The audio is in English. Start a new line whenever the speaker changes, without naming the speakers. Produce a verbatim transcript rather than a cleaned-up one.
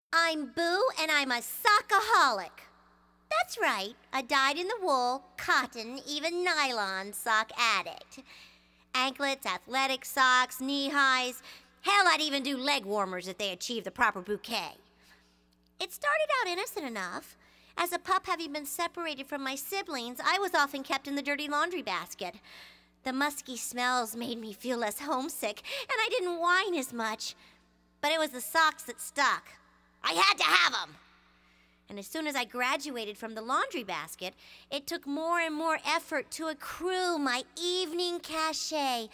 I'm Boo, and I'm a Sock-A-Holic. That's right, a dyed-in-the-wool, cotton, even nylon sock addict. Anklets, athletic socks, knee-highs. Hell, I'd even do leg warmers if they achieve the proper bouquet. It started out innocent enough. As a pup, having been separated from my siblings, I was often kept in the dirty laundry basket. The musky smells made me feel less homesick, and I didn't whine as much. But it was the socks that stuck. I had to have them. And as soon as I graduated from the laundry basket, it took more and more effort to accrue my evening cachet